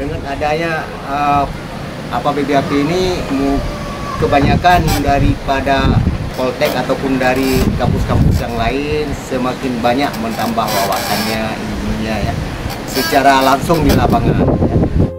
Dengan adanya BBAP ini kebanyakan daripada Poltek ataupun dari kampus-kampus yang lain semakin banyak menambah wawasannya, ilmunya ya, secara langsung di lapangan. Ya.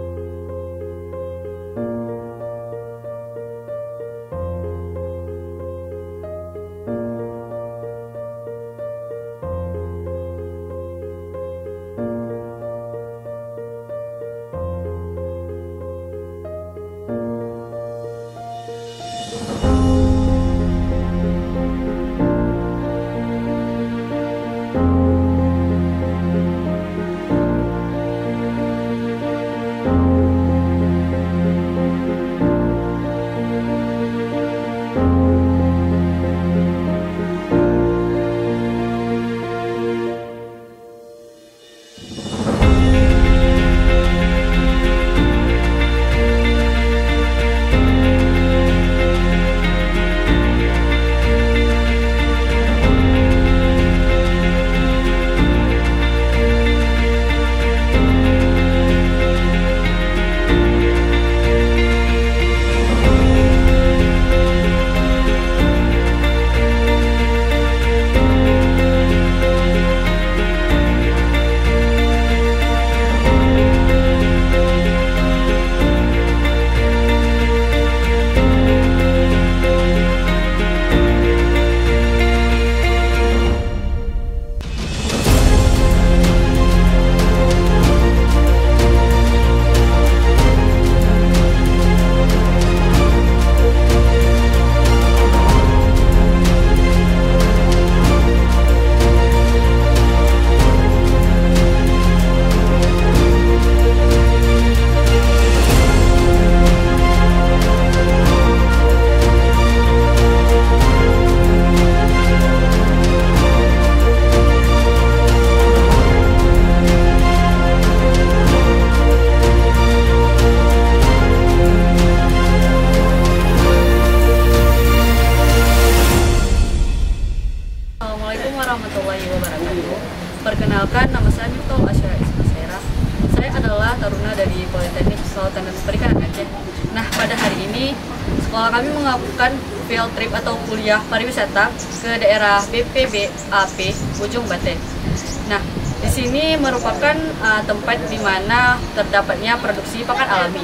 Assalamualaikum warahmatullahi wabarakatuh. Perkenalkan, nama saya Miftah Asyara Ismasaira. Saya adalah taruna dari Politeknik Kelautan dan Perikanan Aceh. Nah, pada hari ini sekolah kami melakukan field trip atau kuliah pariwisata ke daerah BPBAP Ujung Bate. Nah, di sini merupakan tempat di mana terdapatnya produksi pakan alami.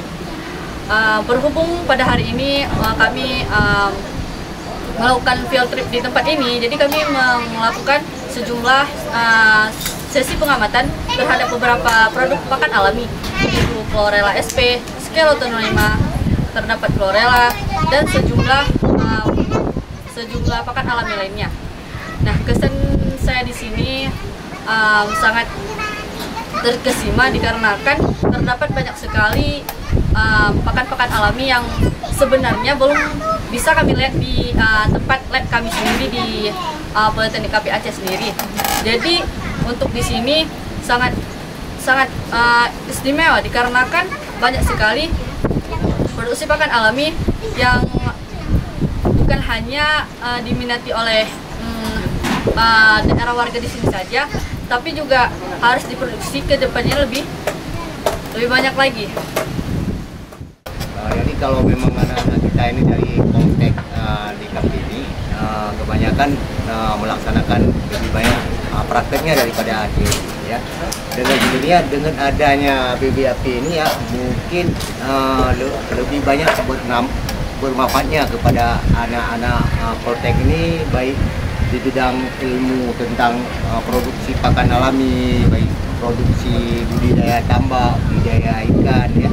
Berhubung pada hari ini kami melakukan field trip di tempat ini, jadi kami melakukan sejumlah sesi pengamatan terhadap beberapa produk pakan alami, yaitu Chlorella sp, Sclerotinia, terdapat Chlorella, dan sejumlah pakan alami lainnya. Nah, kesan saya di sini sangat terkesima dikarenakan terdapat banyak sekali pakan-pakan alami yang sebenarnya belum bisa kami lihat di tempat lab kami sendiri di Politeknik KP Aceh sendiri. Jadi untuk di sini sangat istimewa dikarenakan banyak sekali produksi pakan alami yang bukan hanya diminati oleh daerah warga di sini saja, tapi juga harus diproduksi ke depannya lebih banyak lagi. Jadi kalau memang anak-anak kita ini dari Poltek di KP ini kebanyakan melaksanakan lebih banyak prakteknya daripada AD ya. Dengan adanya BBAP ini ya mungkin lebih banyak bermanfaatnya kepada anak-anak Poltek ini, baik di bidang ilmu tentang produksi pakan alami, baik produksi budidaya tambak, budidaya ikan ya,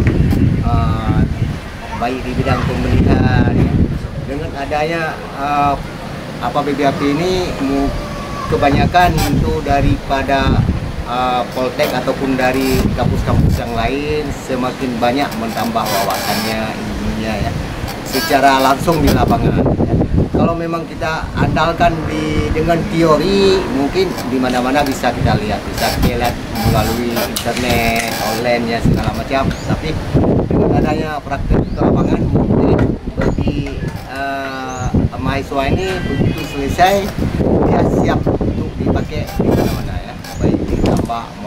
baik di bidang pemeliharaan ya. Dengan adanya BBAP ini kebanyakan itu daripada Poltek ataupun dari kampus-kampus yang lain semakin banyak menambah wawasannya, ilmunya ya, secara langsung di lapangan ya. Kalau memang kita andalkan dengan teori, mungkin di mana-mana bisa kita lihat melalui internet, online ya, segala macam. Tapi dengan adanya praktek di lapangan, mungkin bagi mahasiswa ini begitu selesai dia siap untuk dipakai di mana-mana ya, baik di tambak